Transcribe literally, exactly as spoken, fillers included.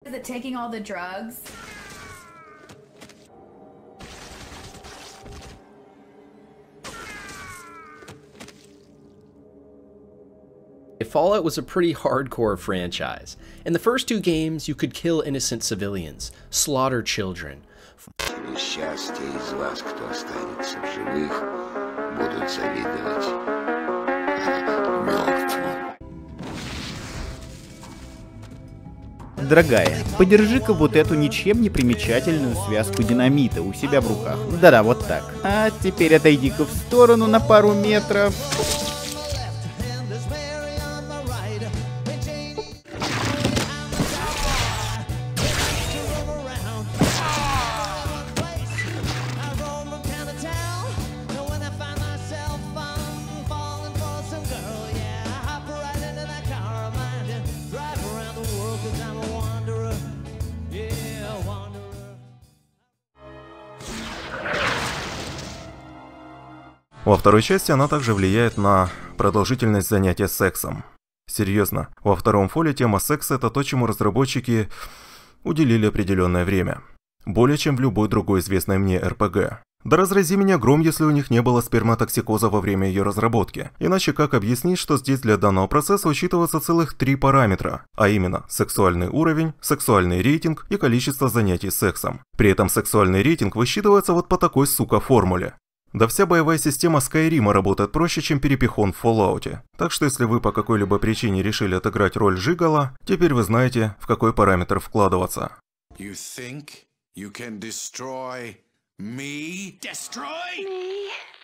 Is it taking all the drugs? Fallout was a pretty hardcore franchise. In the first two games, you could kill innocent civilians, slaughter children. Счастье из вас, кто останется в живых, будут завидовать мертвым. Дорогая, подержи-ка вот эту ничем не примечательную связку динамита у себя в руках. Да-да, вот так. А теперь отойди-ка в сторону на пару метров. Во второй части она также влияет на продолжительность занятия сексом. Серьезно, во втором фоле тема секса — это то, чему разработчики уделили определенное время. Более чем в любой другой известной мне эр пэ гэ. Да разрази меня гром, если у них не было сперматоксикоза во время ее разработки. Иначе как объяснить, что здесь для данного процесса учитываются целых три параметра, а именно сексуальный уровень, сексуальный рейтинг и количество занятий сексом. При этом сексуальный рейтинг высчитывается вот по такой, сука, формуле. Да вся боевая система Скайрима работает проще, чем перепихон в Fallout. Так что если вы по какой-либо причине решили отыграть роль жигала, теперь вы знаете, в какой параметр вкладываться. You think you can destroy me? Destroy me?